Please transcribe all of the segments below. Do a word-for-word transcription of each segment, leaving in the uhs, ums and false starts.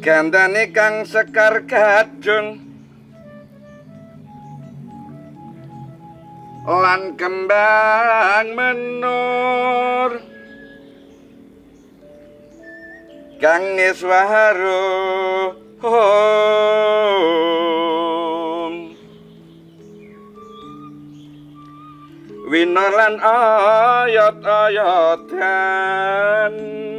Gandane kang Sekar Gadun lan kembang menur kang iswaro wina lan ayat-ayatan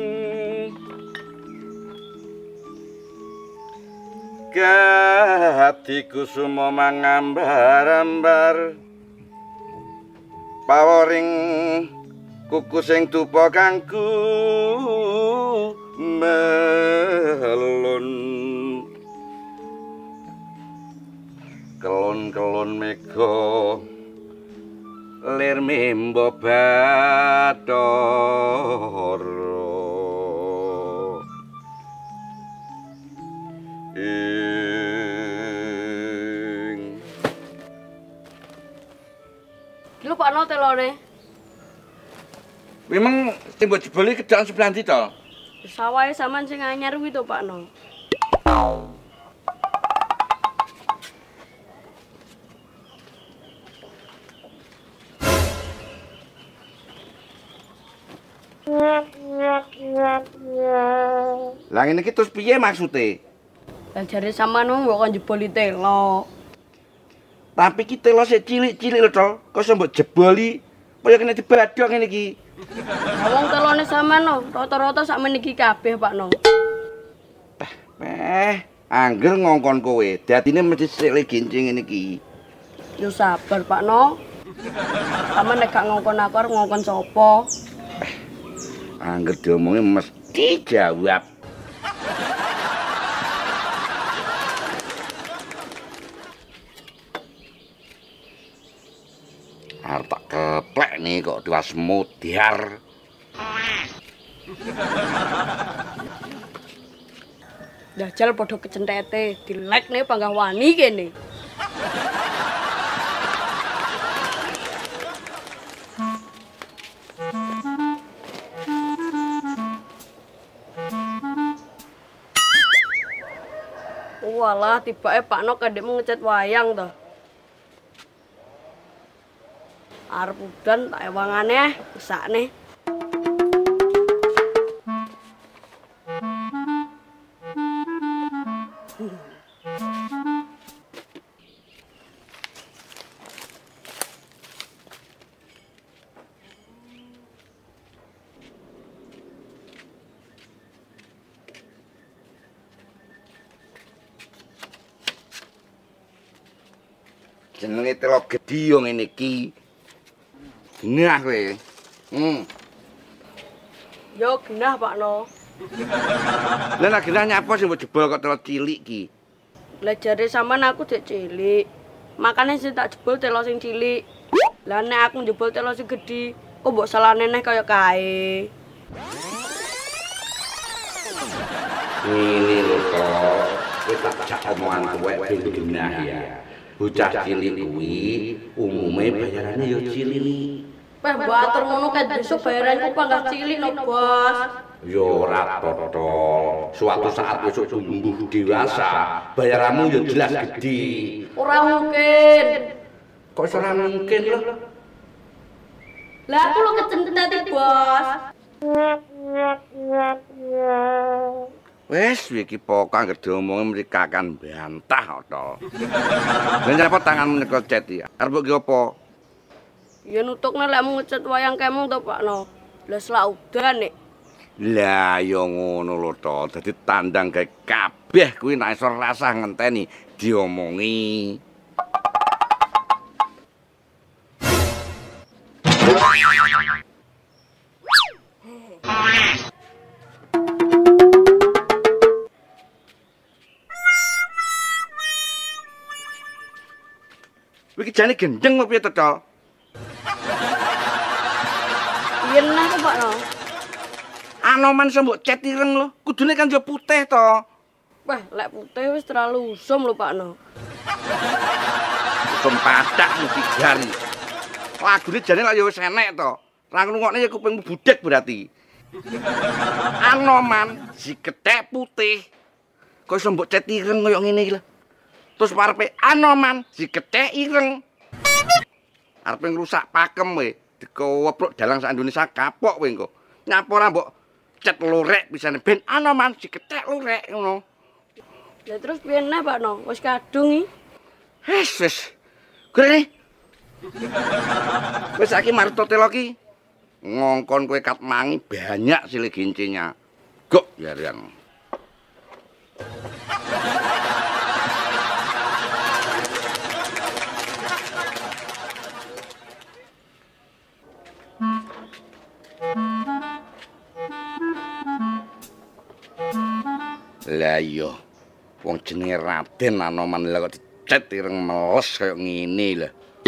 Gati kusuma mangambar-ambar paworing kuku sing dupa kangku melun kelon-kelon mega lir mimba bathara Lho Pak No telone. Memang sing mbok jeboli kedang sebelah ndi to? Sawahe sampean sing anyar kuwi to Pak No. Lah ngene iki terus piye maksude? Lah jare sampean mbok kon jeboli telo. Tapi ki telo sik cilik-cilik lho to. Kok iso mbok jeboli kaya kena dibadhok ngene iki. Lah wong telone sampean no, rata-rata sak meniki kabeh Pak No. Teh, meh, angger ngongkon kowe. Dadine mesti sik gincing ngene iki. Yo sabar Pak No. Sampeyan nek gak ngongkon aku arep ngongkon sapa? Angger diomongi mesti jawab. Arep tak keplek nih kok tuas mudiar. Dajal padha kecentete, dilekne panggah wani kene. Walah, tibake Pak No kadek ngecat wayang to. Arep udan tak ewangane mesakne. Jenenge telo gedhi yo ngene iki. Genah kowe. Hmm. Yo genah Pak No. Lah nek genah nyapa sing mbok jebol kok telo cilik ki? Lah jare sampean aku dek cilik. Makane sing tak jebol telo sing cilik. Lah nek aku jebol telo sing gedhi, kok mbok salahne neh kaya kae. Ini lho kok, kowe tak jak omongan kowe genah ya. Bocah cilik kuwi umume bayarane ya cilik. Wah, mbok atur ngono kan besok bayaranku panggah cilik no, Bos. Ya ora totol. Suatu saat besok tumbuh dewasa, bayaranmu ya jelas gede. Ora mungkin. Kok iso ora mungkin lho? Lah aku lo kecentet, Bos. Wes iki pokok anggere diomongi mriki kakan bantah tol. Lah nyapa tanganmu nek cet ya. Arep ki apa? Ya nutukne lek mung ngecat wayang kemung to Pak No. Lah selak udan nek. Lah ya ngono lho to. Dadi tandang gawe kabeh kuwi nek iso rasah ngenteni diomongi. Iki jane gendeng apa piye to, Col? Yen nah Pak No. Anoman iso mbok cet ireng lho. Kudune kan yo putih to. Wah, lek putih wis terlalu usum lho Pak No. Usum padak mesti gari. Lagune jane lak yo wis enek to. Ra ngrungokne ya kupingmu budek berarti. Anoman si kethek putih. kok iso mbok cet ireng koyo ngene iki lho. Terus parepe Anoman si kethek ireng. Arepe ngrusak pakem we, dikoweplok dalang sak Indonesia kapok we engko. Nyapa ora mbok cet lurek pisane ben Anoman si kethek lurek ngono. Ya terus piye neh Pak No? Wis kadung iki. Wis wis. Grene. Wis saiki marto telo ki. Ngongkon kowe kat mangi banyak sile gincinya. Gok ya Rian. Lah iya. Wong jenenge Raden Anoman lha kok dicet ireng meles kaya ngene lho.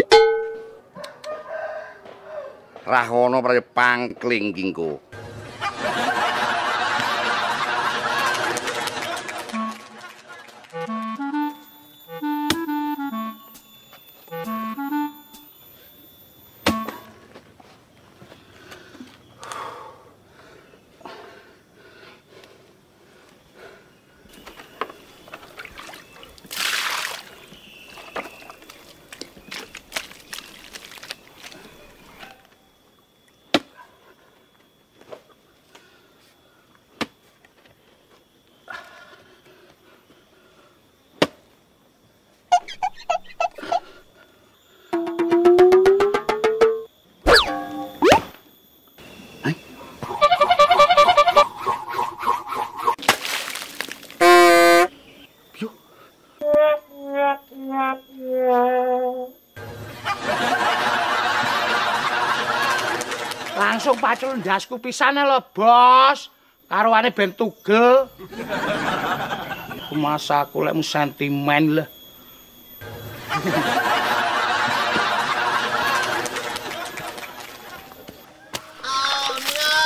Rahono praya pangkling kingko. Langsung pacul ndasku pisane lho, Bos. Karoane ben tugel. Masa aku lek sentimen lho. Oh no.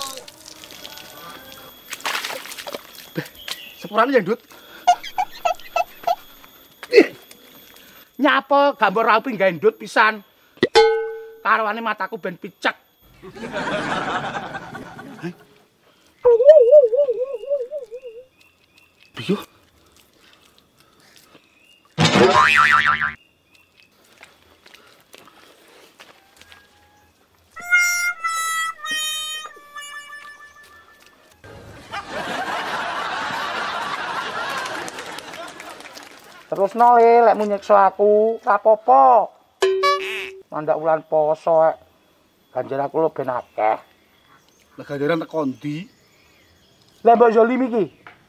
Sepurane ya, Ndut. Nyapa gambar rapi gawe ndut pisan. Karoane mataku ben picek. Biyo. Terus no le, lek nyiksa aku, rapopo. Mandak wulan poso, ganjar aku lo ben akeh. Lah ganjaran teko ndi? Lah mbok zolim iki.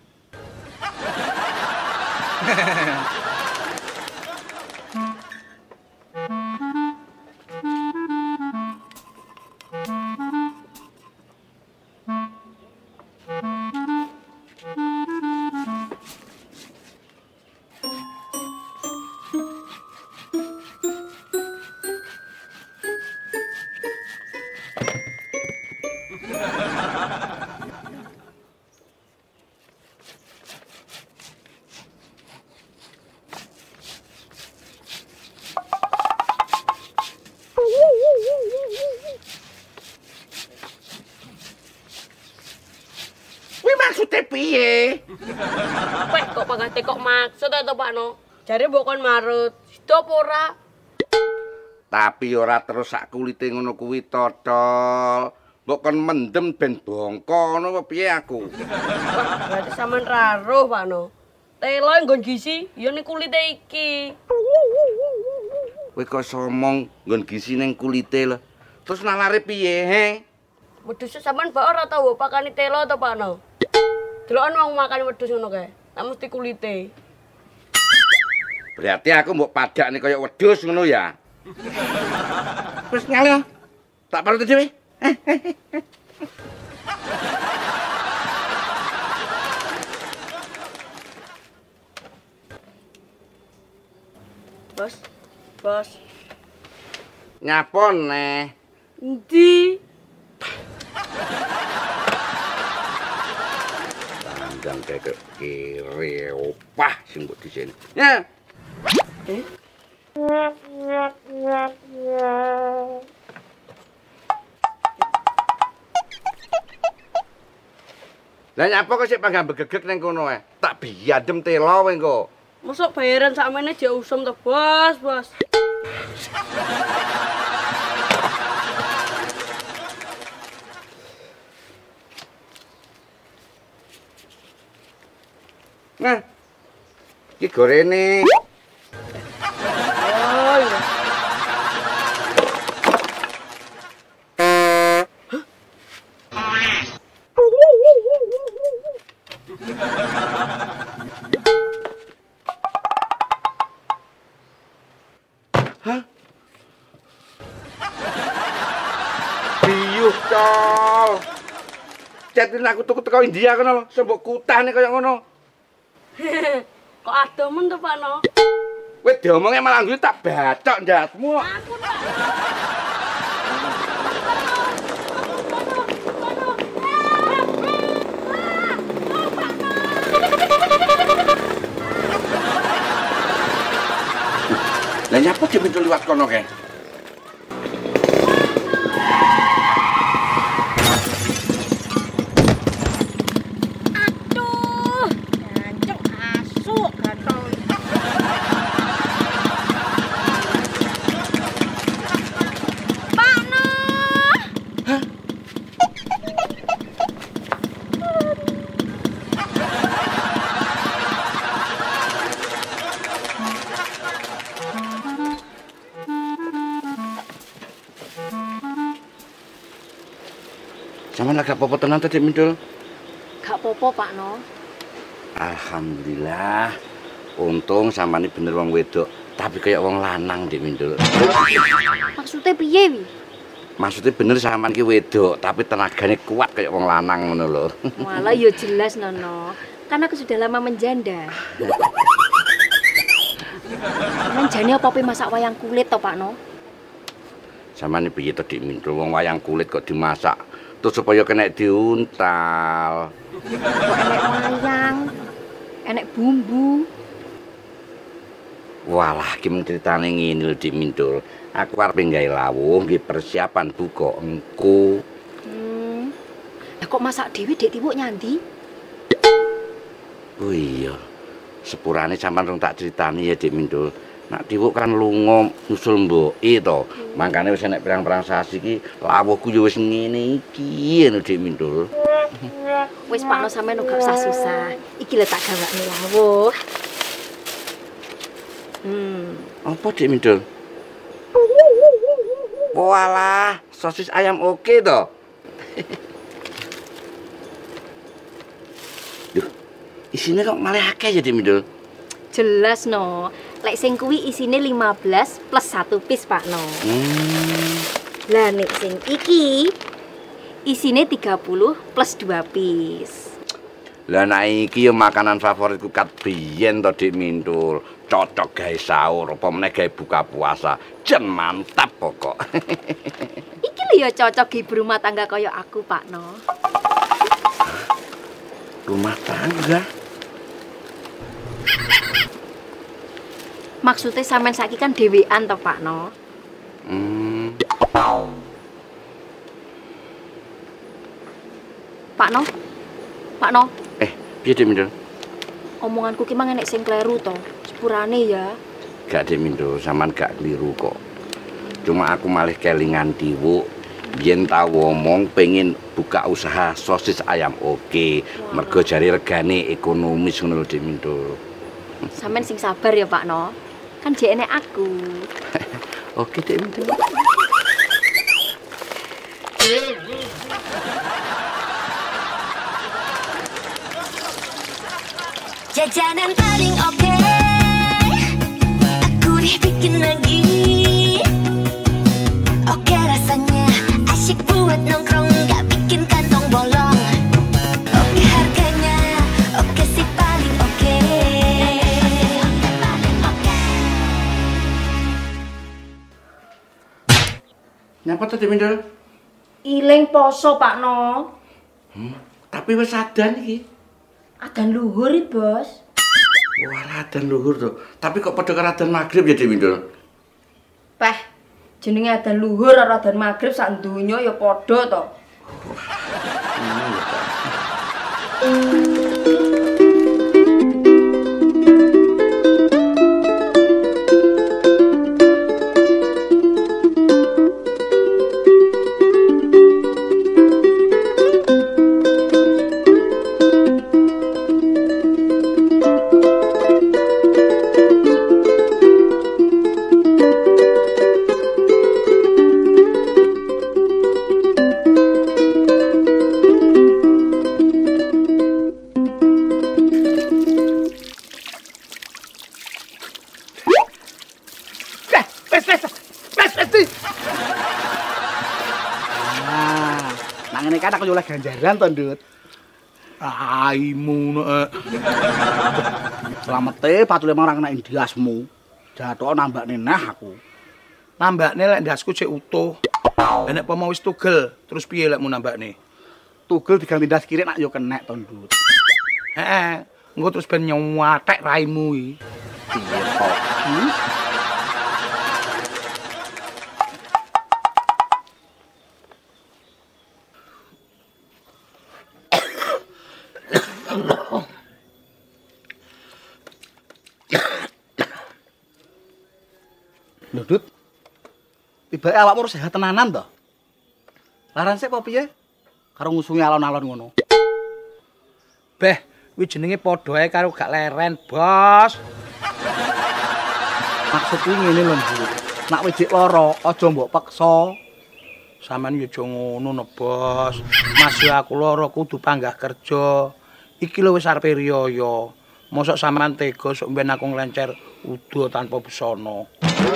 Maksudnya piye? Weh kok pangate kok maksud to Pak No? Jare mbok kon marut. Sido apa ora? Tapi ora terus sak kulite ngono kuwi totol. Mbok kon mendem ben bongko ngono apa piye aku? Wah, berarti sampean raruh Pak No. Telo nggon gisi ya ning kulite iki. Kowe kok somong nggon gisi ning kulite lho. Terus nalare piye, he? Wedhus sampean mbok ora tau pakani telo to Pak No? Deloken wong makan wedhus ngono kae. Lah mesti kulite. Berarti aku mbok padakne kaya wedhus ngono ya. Wis ngale. Tak parut dhewe. Bos. Bos. Nyapon neh. Endi? Dandang kayak kiri opah sing mbok disini. Ya. Eh? Lah nyapa kok sik panggang begegek ning kono ae. Tak biadem telo kowe engko. Mosok bayaran sakmene dia usum to, Bos, Bos. Nah. Iki gorene. Oh iya. Hah? Biyuh tol. Cetin aku tuku teko India kono lho, sembok kutane kaya ngono. Kok adomen to, Pak No? Kowe diomonge malah ngguyu tak bacok ndasmu. Aku tak. Lah nyapa dimintu liwat kono kae? Aduh, jancuk asu gatel. Pak No. Hah? Sampeyan lagi apa-apa tenan tadi Mindul? Gak popo, Pak No. Alhamdulillah. Untung sampeyan bener wong wedok, tapi kayak wong lanang Dik Mindul. Maksudnya piye wi? Maksudnya bener sampeyan ki wedok, tapi tenagane kuat kayak wong lanang ngono lho. Walah ya jelas Nono. Karena aku sudah lama menjanda. Menjane apa-apa masak wayang kulit to, Pak No? Sampeyan piye to Dik Mindul, wong wayang kulit kok dimasak terus supaya kena diuntal. Kok enek wayang, enek bumbu. Walah, ki mung critane ngene lho Dik Mindul. Aku arep nggawe lawuh nggih persiapan buka engko. Hmm. Lah kok masak dhewe Dek Tiwuk nyandi? Oh iya. Sepurane sampean rung tak critani ya Dik Mindul. Nak Tiwuk kan lunga nyusul mboke to. Mangkane wis enek pirang-pirang sasi iki lawuhku ya wis ngene iki ngono Dik Mindul. Wis Pak No sampean ora usah susah. Iki lho tak gawakne lawuh. Hmm. Apa Dik Mindul? Walah, sosis ayam oke to. Duh, isine kok malah akeh ya Dik Mindul. Jelas No. Lek sing kuwi isine lima belas plus satu piece Pak No. Hmm. Lah nek sing iki isine tiga puluh plus dua piece. Lah nek iki ya makanan favoritku kat biyen to Dik Mindul. Cocok gawe sahur apa meneh gawe buka puasa. Jen mantap pokok. Iki lho ya cocok ibu rumah tangga kaya aku, Pak No. Rumah tangga. Maksudnya sampean saiki kan dhewean to, Pak No. Hmm. Pak No. Pak No, Eh, piye Dik Mindul? omonganku ki mang enek sing kleru to. Sepurane ya. Gak Dik Mindul, sampean gak keliru kok. Cuma aku malih kelingan Tiwuk. Biyen tau ngomong pengen buka usaha sosis ayam oke. Mergo jare regane ekonomis ngono lho Dik Mindul. Sampean sing sabar ya, Pak No. Kan jek enek aku. Oke Dik Mindul. Jajanan paling oke, aku deh bikin lagi. Oke rasanya, asyik buat nongkrong, gak bikin kantong bolong. Oke harganya, oke sih paling oke. Oke paling oke. Nyapa to Dik Mindul? Iling poso, Pak No. Hmm, tapi wis adan iki. Adan luhur iki, Bos. Wah, adan luhur to. Tapi kok padha karo adan magrib ya Dik Mindul? Peh, jenenge adan luhur karo adan magrib sak donya ya padha to. Kan aku oleh ganjaran to, Ndut. Aimu nek. Slamete patule marang nek ndiasmu. Jatuh nambah neneh aku. Nambakne lek ndasku cek utuh. Lah nek pomo wis tugel, terus piye lekmu nambakne? Tugel diganti ndas kiri nak yo kenek to, Ndut. Heeh, engko terus ben nyawatek raimu iki. Piye to? Hmm? Dut, tibake awakmu sehat tenanan to? Laran sik apa piye? Karo ngusungi alon-alon ngono. Beh, kuwi jenenge padha ae karo gak leren, Bos. Maksud kuwi ngene lho, Ndut. Nak wis lara, aja mbok peksa. Sampeyan yo aja ngono no, Bos. Mas yo aku lara kudu panggah kerja. Iki lho wis arepe riyaya. Mosok sampean tega sok mben aku nglencer udo tanpa busana.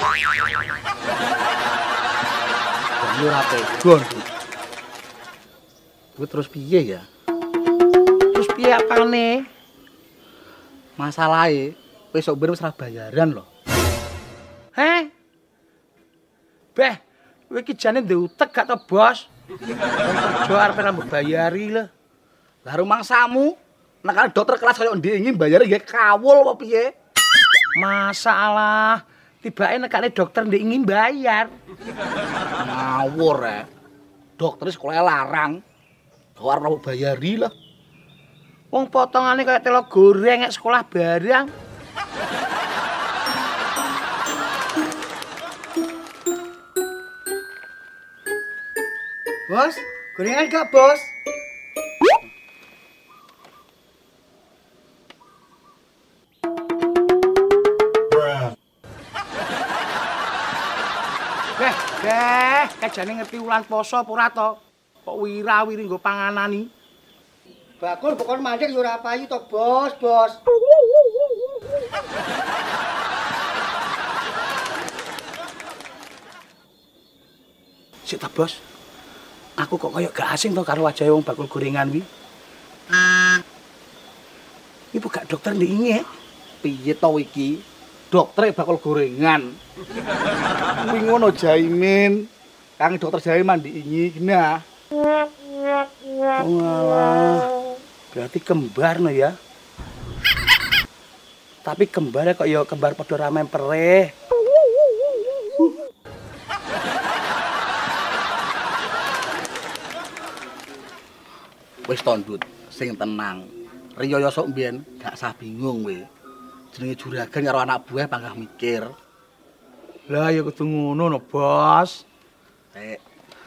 Yo ora tega, Ndut. Kuwi terus piye ya? Terus piye apane? Masalahe wis sok ben wis ra bayaran lho. Heh? Beh, kowe iki jane ndek utek gak to, Bos? Wong kerja arep ora mbayari lho. Lah rumangsamu nek karo dokter kelas kaya ndingi bayare nggih kawul apa piye? Masalah tibake nekane dokter ndek ingin bayar. Ngawur rek. Dokter sekolah larang. Ora ora bayari lah. Wong potongane kaya telo goreng nek sekolah barang. Bos, gorengan gak, Bos? Beh, beh, kajane ngerti wulan poso apa ora to? Kok wira-wiri nggo panganani? Bakul pokoknya mancing yo ora payu to, Bos, Bos. Sik ta, Bos. Aku kok kaya gak asing to karo wajah wong bakul gorengan wi. Ibu gak dokter ndek ini ya? Piye to iki? Dokter bakul gorengan. Kuwi ngono Jaimin. Kang dokter Jaiman ndek ini nah. Walah. Berarti kembar no ya. Tapi kembarnya kok ya kembar padha ra mempere. Wis to, Ndut, sing tenang. Riyaya sok mbiyen gak sah bingung kowe. Jenenge juragan karo anak buah panggah mikir. Lah ya kudu ngono no, Bos. Eh.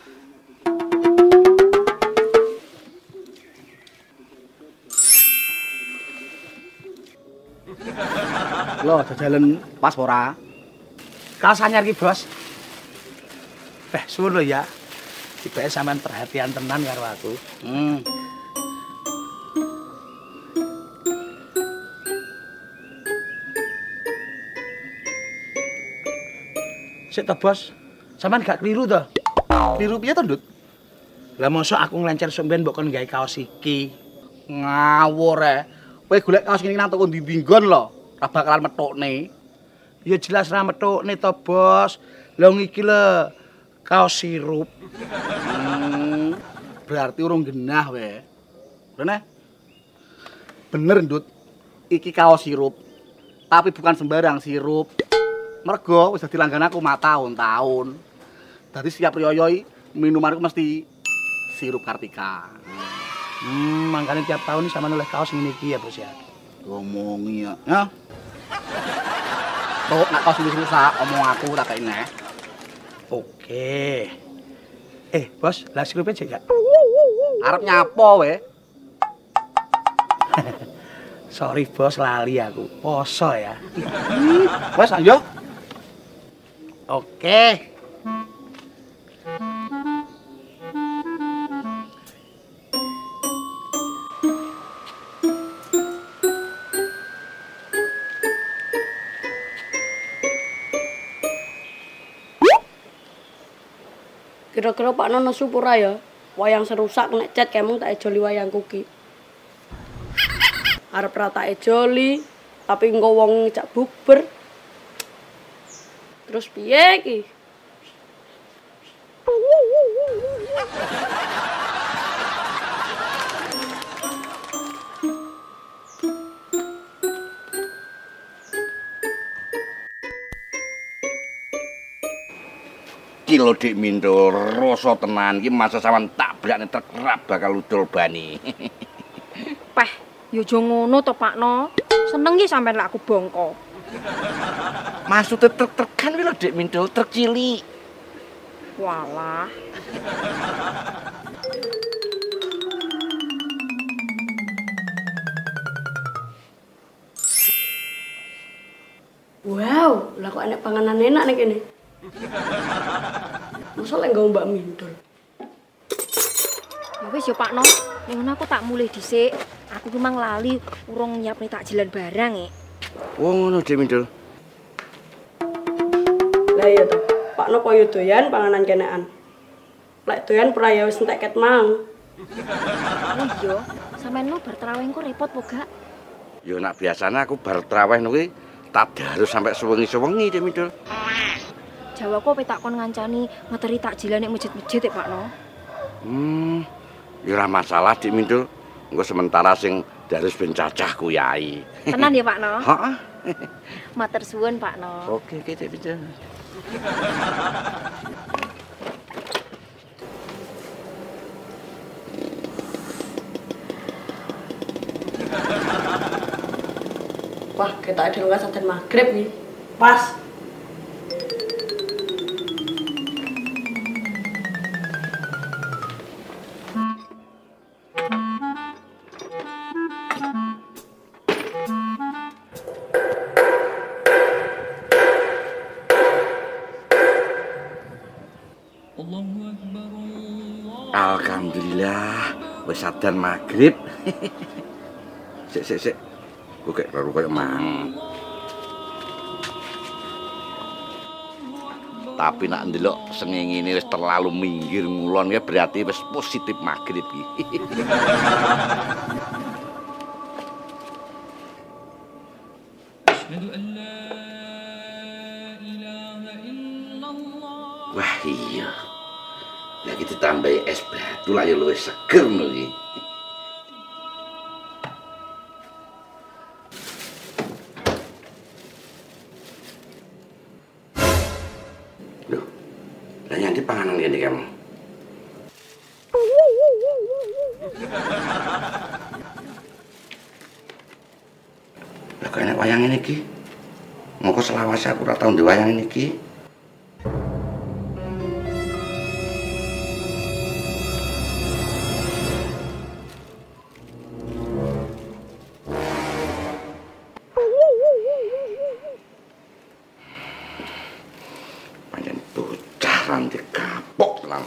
Loh, jajalan pas ora? Kaos anyar ki, Bos. Beh, suwun lho ya. Tibake sampean perhatian tenan karo aku. Hmm. Sik to, Bos. Sampean gak keliru to? Keliru piye to, Ndut? Lah mosok aku nglencer somben mbok kon gawe kaos iki. Ngawur e. Kowe golek kaos ngene nang toko ndi-ndi nggon lho. Ora bakalan metokne. Ya jelas ra metukne to, Bos. Lah iki lho kaos sirup. Hmm, berarti urung genah we. Rene. Bener, Ndut. Iki kaos sirup. Tapi bukan sembarang sirup. Mergo wis dadi langganan aku mak tahun-tahun. Dadi setiap riyaya minumanku mesti sirup Kartika. Hmm, makanya tiap tahun nih sama oleh kaos ngene iki ya, Bos ya. Ngomongi ya. Ya. Tok nak kaos wis rusak, omong aku tak kei neh. Oke. Eh, Bos, lah sikrupe jek gak? Arep nyapo we? Sorry, Bos, lali aku. Poso ya. Wes ayo. Oke. Kira-kira Pak Nono supura ya. Wayang serusak nek cat kemung tak ejoli wayangku ki. Arep ra tak ejoli, tapi engko wong ngejak bukber. Terus piye ki? Iki lho Dik Mindo, rasa tenan iki masa sampean tabrakne truk ra bakal udol bani. Peh, yo aja ngono to, Pakno. Seneng ya sampean lek aku bongko. Maksudnya truk-trukan kuwi lho Dik Mindo, truk cilik. Walah. Wow, lah kok enek panganan enak nek kene. Masa lek nggawa Mbak Mindul. Ya wis yo Pakno, ning ngono aku tak mulih dhisik. Aku ki mang lali urung nyiapne takjilan barang e. Oh ngono Dik Mindo. Lah iya to, Pakno koyo doyan panganan kenekan. Lek doyan pra ya wis entek ket mang. Oh iya, sampean lu bar traweh engko repot po gak? Yo nak biasanya aku bar traweh kuwi tadarus sampai sewengi-sewengi Dik Mindo. Jawa kok petak kon ngancani ngeteri takjilan nek masjid-masjid ya Pakno. Hmm. Ya ora masalah Dik Mindo. Engko sementara sing darus ben cacah ku yai. Tenan ya Pakno? Heeh. Matur suwun Pakno. Oke, oke Dik Mindo. Wah, kita ada luas adzan maghrib nih. Pas. Alhamdulillah, wis adzan maghrib. Sik sik sik. Kok kayak baru kayak mang. Tapi nak ndelok sengenge ini wis terlalu minggir ngulon ya berarti wis positif maghrib iki. Wah iya. Lagi ditambahi es batu lah ya luwih seger lho iki. Loh. Lah yang di panganan ngene kamu. Lah kok enek wayang ini iki. Mongko selawase aku ora tau ndek wayang ini iki. Ranti kapok lang.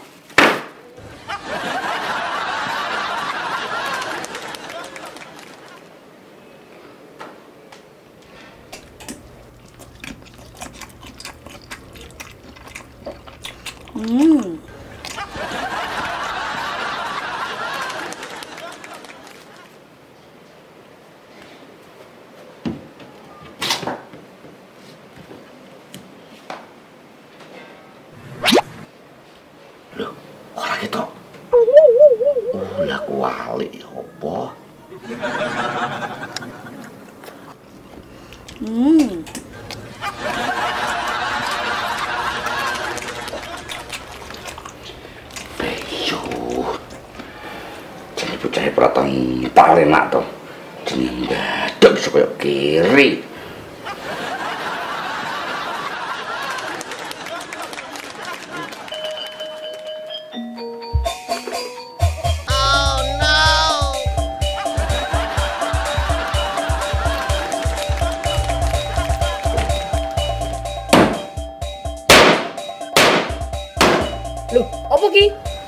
Hmm. Wali apa? Hmm. Beyo. Jadi bocah prat Hmm, paling enak to. Jeneng badok iso koyo kiri. Loh, apa ki?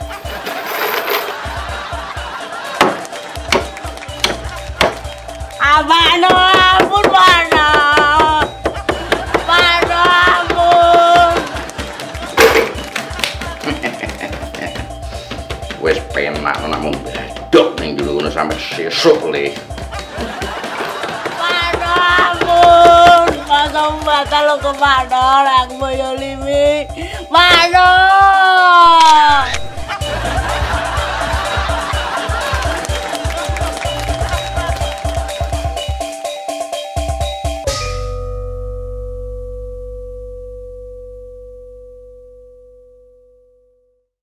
Abano, ampun Bano. Bano, ampun. Wis penak namung badok ning dulu ngono sampe sesuk le. Bano, ampun. Masa batal lo ke Bano, aku boyo limi. Bano.